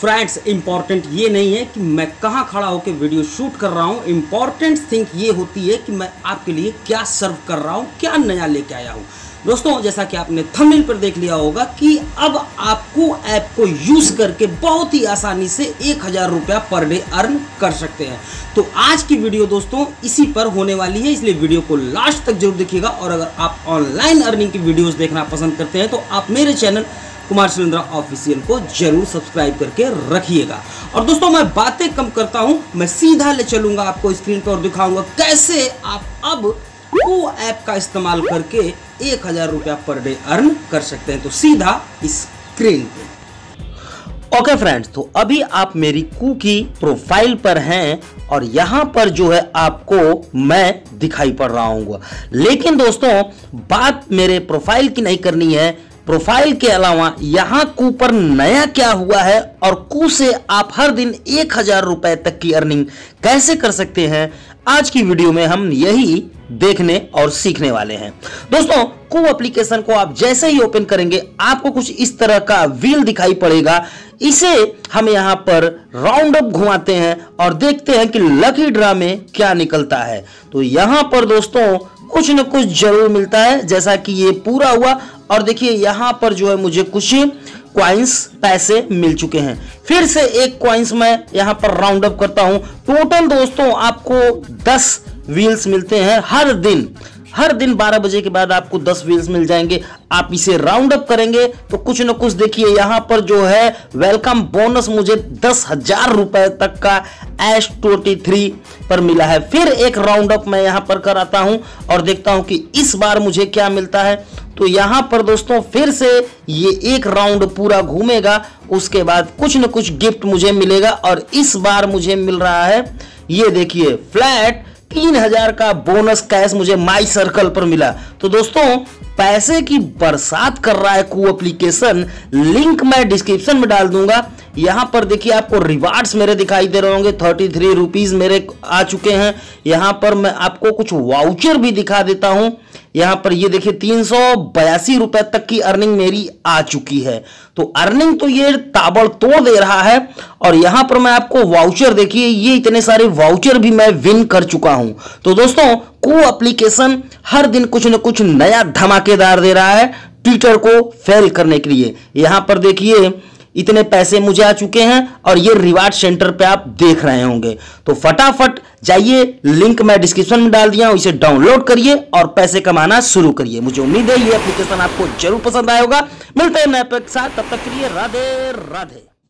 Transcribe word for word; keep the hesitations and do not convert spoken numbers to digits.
Friends important ये नहीं है कि मैं कहाँ खड़ा होकर वीडियो शूट कर रहा हूँ। इंपॉर्टेंट थिंग ये होती है कि मैं आपके लिए क्या सर्व कर रहा हूँ, क्या नया लेके आया हूँ। दोस्तों जैसा कि आपने थंबनेल पर देख लिया होगा कि अब आपको ऐप को यूज करके बहुत ही आसानी से एक हजार रुपया पर डे अर्न कर सकते हैं। तो आज की वीडियो दोस्तों इसी पर होने वाली है, इसलिए वीडियो को लास्ट तक जरूर देखिएगा। और अगर आप ऑनलाइन अर्निंग की वीडियोस देखना पसंद करते हैं तो आप मेरे चैनल कुमार शिलेंद्रा ऑफिशियल को जरूर सब्सक्राइब करके रखिएगा। और दोस्तों मैं बातें कम करता हूं, मैं सीधा ले चलूंगा आपको स्क्रीन पर और दिखाऊंगा कैसे आप अब वो ऐप का इस्तेमाल करके एक हजार रुपया पर डे अर्न कर सकते हैं। तो सीधा स्क्रीन पे। ओके फ्रेंड्स, तो अभी आप मेरी कू की प्रोफाइल पर हैं और यहां पर जो है आपको मैं दिखाई पड़ रहा हूँ। लेकिन दोस्तों बात मेरे प्रोफाइल की नहीं करनी है, प्रोफाइल के अलावा यहां कू पर नया क्या हुआ है और कू से आप हर दिन एक हजार रुपए तक की अर्निंग कैसे कर सकते हैं, आज की वीडियो में हम यही देखने और सीखने वाले हैं। दोस्तों कू एप्लीकेशन को आप जैसे ही ओपन करेंगे आपको कुछ इस तरह का व्हील दिखाई पड़ेगा। इसे हम यहां पर राउंड अप घुमाते हैं और देखते हैं कि लकी ड्रा में क्या निकलता है। तो यहां पर दोस्तों कुछ न कुछ जरूर मिलता है, जैसा कि ये पूरा हुआ। और देखिए यहां पर जो है मुझे कुछ क्वाइंस पैसे मिल चुके हैं। फिर से एक क्वाइंस मैं यहां पर राउंड अप करता हूं। टोटल दोस्तों आपको दस व्हील्स मिलते हैं हर दिन। हर दिन बारह बजे के बाद आपको दस व्हील्स मिल जाएंगे। आप इसे राउंड अप करेंगे तो कुछ न कुछ देखिए यहां पर जो है वेलकम बोनस मुझे दस हजार रुपए तक का एस ट्वेंटी थ्री पर मिला है। फिर एक राउंड अप मैं यहां पर कराता हूं और देखता हूं कि इस बार मुझे क्या मिलता है। तो यहां पर दोस्तों फिर से ये एक राउंड पूरा घूमेगा, उसके बाद कुछ न कुछ गिफ्ट मुझे मिलेगा। और इस बार मुझे मिल रहा है, ये देखिए फ्लैट तीन हजार का बोनस कैश मुझे माई सर्कल पर मिला। तो दोस्तों पैसे की बरसात कर रहा है कू एप्लीकेशन। लिंक मैं डिस्क्रिप्शन में डाल दूंगा। यहां पर देखिए आपको रिवार्ड्स मेरे दिखाई दे रहे होंगे, थर्टी थ्री रुपीज मेरे आ चुके हैं। यहां पर मैं आपको कुछ वाउचर भी दिखा देता हूं। यहां पर ये देखिए तीन सौ बयासी रुपए तक की अर्निंग मेरी आ चुकी है। तो अर्निंग तो ये ताबड़तोड़ दे रहा है। और यहां पर मैं आपको वाउचर देखिए, ये इतने सारे वाउचर भी मैं विन कर चुका हूं। तो दोस्तों कू एप्लीकेशन हर दिन कुछ न कुछ नया धमाकेदार दे रहा है ट्विटर को फेल करने के लिए। यहां पर देखिए इतने पैसे मुझे आ चुके हैं और ये रिवार्ड सेंटर पे आप देख रहे होंगे। तो फटाफट जाइए, लिंक मैं डिस्क्रिप्शन में डाल दिया हूं, इसे डाउनलोड करिए और पैसे कमाना शुरू करिए। मुझे उम्मीद है ये एप्लीकेशन आपको जरूर पसंद आएगा। मिलते हैं नए ऐप के साथ, तब तक के लिए राधे राधे।